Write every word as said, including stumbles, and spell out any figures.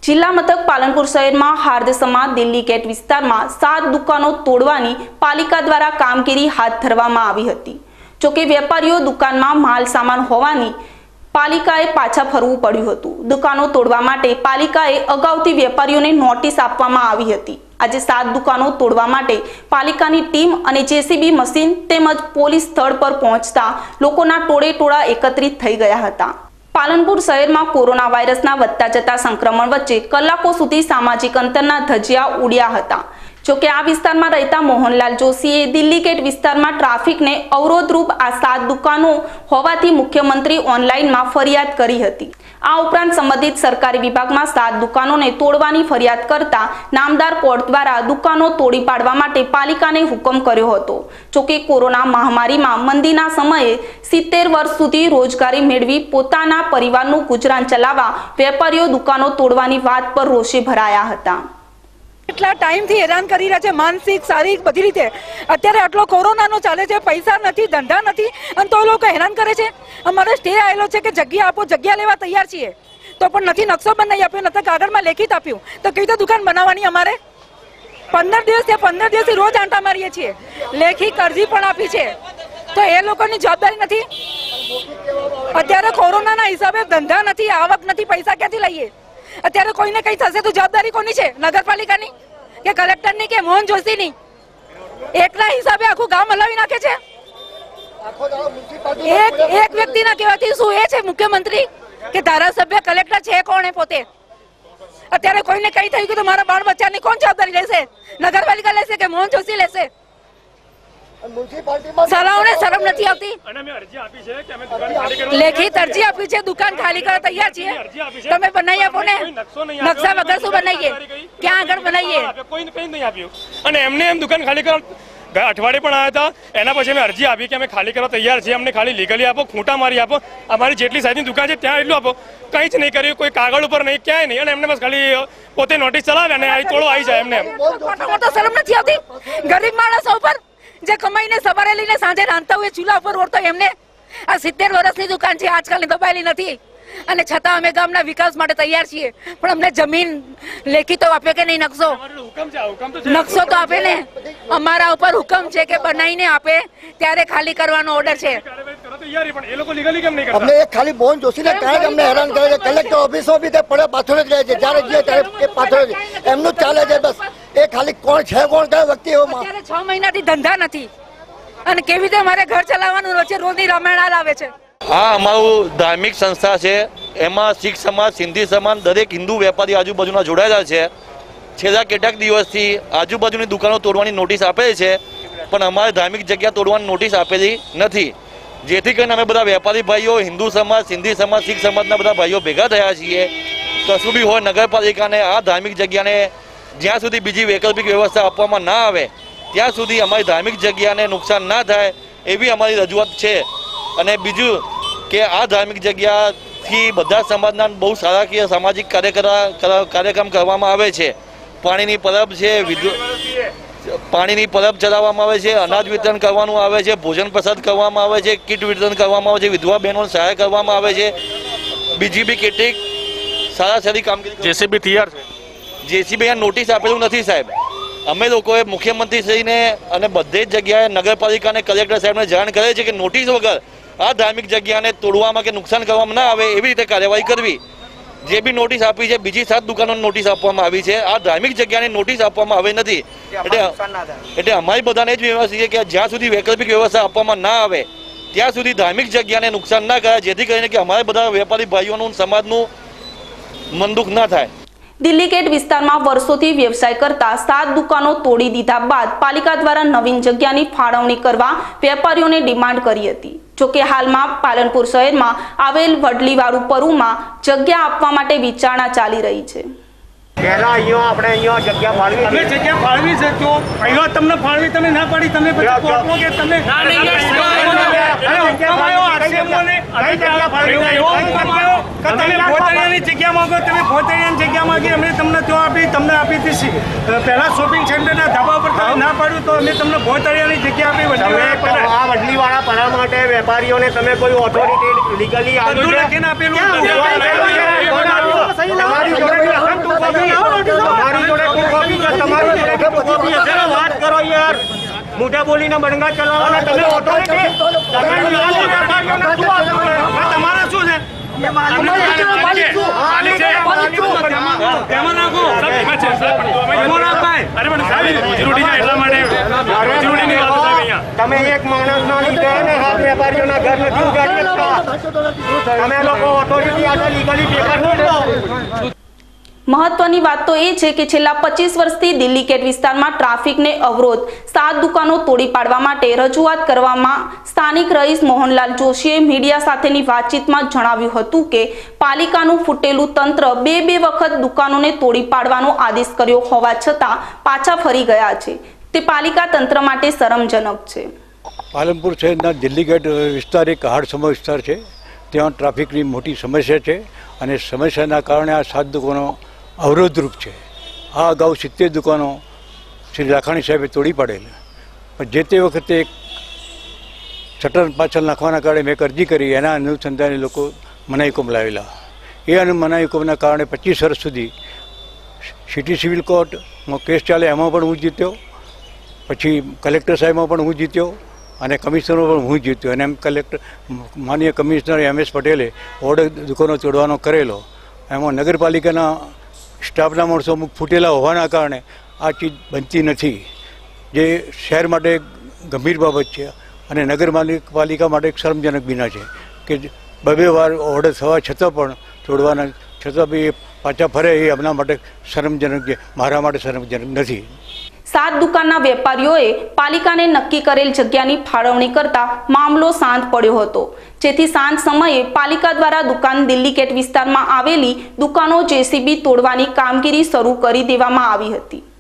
जिल्ला मथक पालनपुर शहर में हार्दसमा दिल्ली गेट विस्तार में सात दुकानों तोड़वानी पालिका द्वारा कामगीरी हाथ धरवामां आवी हती। जो कि वेपारीओ दुकान में माल सामान होवानी पालिकाए पाछा फरवू पड्युं हतुं। दुकानों तोड़वा माटे पालिकाए अगाउथी वेपारीओने नोटिस आपवामां आवी हती। आज सात दुकानों तोड़वा माटे पालिकानी टीम अने जेसीबी मशीन तेमज पोलीस स्थळ पर पहोंचता लोकोना टोळे टोळा एकत्रित थई गया हता। पालनपुर शहर में कोरोना वायरसना वधता जता संक्रमण वच्चे कलाकों सुधी सामाजिक अंतरना धजिया उड्या हता। जो कि आ विस्तार में रहता मोहनलाल जोशीए दिल्ली गेट विस्तार में ट्राफिक ने अवरोधरूप आ सात दुकानों होवाथी मुख्यमंत्री ऑनलाइन में फरियाद करी हती। आ उपरांत संबंधित सरकारी विभाग में सात दुकानों ने तोड़वानी फरियाद करता नामदार कोर्ट द्वारा दुकानों तोड़ी पाड़वा माटे पालिका ने हुकम कर्यो हतो। जो कि कोरोना महामारी में मंदीना समये सित्तेर वर्ष सुधी रोजगारी मेळवी पोताना परिवारनुं गुजरान चलावा वेपारीओ दुकानों तोड़वानी वात पर रोषे भराया हता। એટલા ટાઈમથી હેરાન કરી રહ્યા છે, માનસિક શારીરિક બધી રીતે। અત્યારે આટલો કોરોનાનો ચાલે છે, પૈસા નથી, ધંધા નથી, અને તો લોકો હેરાન કરે છે। અમારે સ્ટે આવેલો છે કે જગ્યા આપો, જગ્યા લેવા તૈયાર છીએ, તો પણ નથી નકશો બનાવી આપ્યો, નથી કાગળમાં લેખિત આપ્યું, તો કેવી રીતે દુકાન બનાવવાની અમારે? પંદર દિવસ છે, પંદર દિવસથી રોજ આંટા મારીએ છીએ, લેખિત અરજી પણ આપી છે, તો એ લોકોની જવાબદારી નથી। અત્યારે કોરોનાના હિસાબે ધંધા નથી, આવક નથી, પૈસા ક્યાંથી લઈએ? અત્યારે કોઈને કઈ થશે તો જવાબદારી કોની છે? નગરપાલિકાની કે કલેક્ટરની કે મોહન જોશીની? એકના હિસાબે આખું ગામ હલાવી નાખે છે। એક એક વ્યક્તિના કહેવાથી શું એ છે મુખ્યમંત્રી કે ધારાસભ્ય કલેક્ટર છે કોણ એ પોતે? અત્યારે કોઈને કઈ થઈ ગયું તો મારા બાળ બચ્ચાની કોણ જવાબદારી લેશે? નગરપાલિકા લેશે કે મોહન જોશી લેશે? સલાઓને શરમ નથી આવતી? લેખિત અરજી આપી છે, દુકાન ખાલી કરવા તૈયાર છીએ, તમે બનાવી આપો ને। નકશા વગર શું બનાવીએ? ક્યાં આગળ બનાવીએ? કોઈ કઈ નહીં આપ્યું અને એમને એમ દુકાન ખાલી કરવા અઠવાડિયે પણ આવ્યા હતા। એના પછી અમે અરજી આપી કે અમે ખાલી કરવા તૈયાર છીએ, અમને ખાલી લીગલી આપો, ખૂંટા મારી આપો, અમારી જેટલી સાઈઝની દુકાન છે ત્યાં એટલું આપો। કંઈ જ નહીં કર્યું, કોઈ કાગળ ઉપર નહીં, ક્યાંય નહીં, અને એમને બસ ખાલી પોતે નોટિસ ચલાવે અને અહીં તોડો આવી જાય એમને। મોટો શરમ નથી આવતી ગરીબ માણસો ઉપર જે કમાઈને સવારે લઈને સાંજે રાંધતા હોય, ચૂલા ઉપર ઓળતો એમને? આ સિત્તેર વર્ષની દુકાન છે, આજકાલની દબાયેલી નથી, અને છતાં અમે ગામના વિકાસ માટે તૈયાર છીએ, પણ અમને જમીન લેખિતો આપે કે નહીં? નકશો નકશો તો આપે ને। અમારા ઉપર હુકમ છે કે બનાવીને આપે ત્યારે ખાલી કરવાનો ઓર્ડર છે। અમને એક ખાલી મોહન જોશીને કારણે અમને હેરાન કરે છે। કલેક્ટર ઓફિસો બી તે પડે પાછળ જ રહે છે, જ્યારે જે ત્યારે પાછળ એમનું જ ચાલે છે બસ। એ ખાલી કોણ છે કોણ કયા વ્યક્તિ? અત્યારે છ મહિનાથી ધંધા નથી, અને કેવી રીતે મારે ઘર ચલાવવાનું? વચ્ચે રોજની રામાયણ આવે છે। આ અમારું ધાર્મિક સંસ્થા છે, એમાં શીખ સમાજ, સિંધી સમાજ, દરેક હિન્દુ વેપારી આજુબાજુના જોડાયેલા છે। છેલ્લા કેટલાક દિવસથી આજુબાજુની દુકાનો તોડવાની નોટિસ આપેલી છે, પણ અમારે ધાર્મિક જગ્યા તોડવાની નોટિસ આપેલી નથી, જેથી કરીને અમે બધા વેપારી ભાઈઓ, હિન્દુ સમાજ, સિંધી સમાજ, શીખ સમાજના બધા ભાઈઓ ભેગા થયા છીએ। કશું બી હોય નગરપાલિકાને આ ધાર્મિક જગ્યાને જ્યાં સુધી બીજી વૈકલ્પિક વ્યવસ્થા આપવામાં ના આવે ત્યાં સુધી અમારી ધાર્મિક જગ્યાને નુકસાન ના થાય એવી અમારી રજૂઆત છે। અને બીજું કે આ ધાર્મિક જગ્યાથી બધા સમાજના બહુ સારાકીય સામાજિક કાર્યક્રમ કરવામાં આવે છે। પાણીની પરબ છે, પાણીની પરબ ચલાવવામાં આવે છે, અનાજ વિતરણ કરવાનું આવે છે, ભોજન પ્રસાદ કરવામાં આવે છે, કીટ વિતરણ કરવામાં આવે છે, વિધવા બહેનોને સહાય કરવામાં આવે છે, બીજી બી કેટલીક સારા સારી કામગીરી। જેસીબી તૈયાર છે, જેસીબી આ નોટિસ આપેલું નથી સાહેબ। અમે લોકોએ મુખ્યમંત્રીશ્રીને અને બધે જ જગ્યાએ નગરપાલિકા અને કલેક્ટર સાહેબને જાણ કરે છે કે નોટિસ વગર આ ધાર્મિક જગ્યાને તોડવામાં કે નુકસાન કરવામાં ના આવે એવી રીતે કાર્યવાહી કરવી। જે બી નોટિસ આપી છે, બીજી સાત દુકાનોને નોટિસ આપવામાં આવી છે, આ ધાર્મિક જગ્યાને નોટિસ આપવામાં આવી નથી। એટલે એટલે અમારી બધાને જ વ્યવસ્થા છે કે જ્યાં સુધી વૈકલ્પિક વ્યવસ્થા આપવામાં ના આવે ત્યાં સુધી ધાર્મિક જગ્યાને નુકસાન ના કરે, જેથી કરીને કે અમારા બધા વેપારી ભાઈઓનું સમાજનું મન દુઃખ ના થાય। दिल्ली गेट विस्तार में वर्षों व्यवसाय करता सात दुकानों तोड़ी दीधा बाद पालिका द्वारा नवीन जग्यानी फाळवणी करवा वेपारीओ ने डिमांड करी हती। जो कि हाल में पालनपुर शहर में आवेल वडलीवाळू परु में जग्या आपवा माटे विचारणा चाली रही है। પહેલા અહીંયા આપણે અહીંયા જગ્યા ફાળવી અમે જગ્યા ફાળવી છે, તો અહીંયા તમને ફાળવી તમે ના પાડી, તમે પછી કોર્ટમાં કે તમે ના નહીં અરે હુકમ આવ્યો આરસીએમઓને અમે જગ્યા ફાળવી એવો હુકમ આવ્યો કે તમે ભોતળિયાની જગ્યા માંગો, તમે ભોતળિયાની જગ્યા માંગી, અમે તમને તો આપી, તમને આપી હતી પહેલા શોપિંગ સેન્ટરના ધાબા પર તમે ના પાડ્યું તો અમે તમને ભોતળિયાની જગ્યા આપી। વડલીવાળા આ વડલીવાળા પરા માટે વેપારીઓને તમે કોઈ ઓથોરિટી લીગલી આપેલું? મોઢા બોલીને બણગા ચલાવવાના તમે ઓથોરિટી તમે નાના વેપારીઓને શું આપો છો? તમારે શું છે તેમાં નાખો એમાં નાખ ભાઈ. અરે પણ સાહેબ રોજીરોટી જાય એટલા માટે રોજીરોટીની વાત સાહેબ અહીંયા તમે એક માણસના લીધે ને હાથ વેપારીઓના ઘર નથી ઉગાડી શકતા. તમે લોકો ઓથોરિટી આજે લીગલી પેપર નહીં. મહત્વની વાત તો એ છે કે છેલ્લા પચીસ વર્ષથી દિલ્હી કેટ વિસ્તારમાં ટ્રાફિકને અવરોધ સાત દુકાનો તોડી પાડવા માટે રજૂઆત કરવામાં સ્થાનિક રહીશ મોહનલાલ જોશીએ મીડિયા સાથેની વાતચીતમાં જણાવ્યું હતું કે પાલિકાનું ફૂટેલું તંત્ર બે બે વખત દુકાનોને તોડી પાડવાનો આદેશ કર્યો હોવા છતાં પાછા ફરી ગયા છે. તે પાલિકા તંત્ર માટે શરમજનક છે. પાલનપુર શહેરના દિલ્હી ગેટ વિસ્તાર એક હાડસમો વિસ્તાર છે. ત્યાં ટ્રાફિકની મોટી સમસ્યા છે અને સમસ્યાના કારણે આ સાત દુકાનો અવરોધરૂપ છે. આ અગાઉ સિત્તેર દુકાનો શ્રી લાખાણી સાહેબે તોડી પાડેલ, પણ જે તે વખતે એક શટર પાછળ નાખવાના કારણે મેં એક અરજી કરી. એના અનુસંધાને લોકો મનાઈ હુકમ લાવેલા. એ અને મનાઈ હુકમના કારણે પચીસ વર્ષ સુધી સિટી સિવિલ કોર્ટમાં કેસ ચાલે, એમાં પણ હું જીત્યો. પછી કલેક્ટર સાહેબમાં પણ હું જીત્યો અને કમિશનરમાં પણ હું જીત્યો. અને એમ કલેક્ટર માનનીય કમિશનર એમ એસ પટેલે ઓર્ડર દુકાનો તોડવાનો કરેલો. એમાં નગરપાલિકાના સ્ટાફના માણસો અમુક ફૂટેલા હોવાના કારણે આ ચીજ બનતી નથી, જે શહેર માટે ગંભીર બાબત છે અને નગરપાલિકા માટે એક શરમજનક બિના છે કે બબે વાર ઓર્ડર થવા છતાં પણ તોડવાના છતાં બી એ પાછા ફરે. એ એમના માટે શરમજનક છે, મારા માટે શરમજનક નથી. સાત દુકાનના વેપારીઓએ પાલિકાને નક્કી કરેલ જગ્યાની ફાળવણી કરતા મામલો શાંત પડ્યો હતો, જેથી સાંજ સમયે પાલિકા દ્વારા દુકાન દિલ્હી કેટ વિસ્તારમાં આવેલી દુકાનો જેસીબી તોડવાની કામગીરી શરૂ કરી દેવામાં આવી હતી.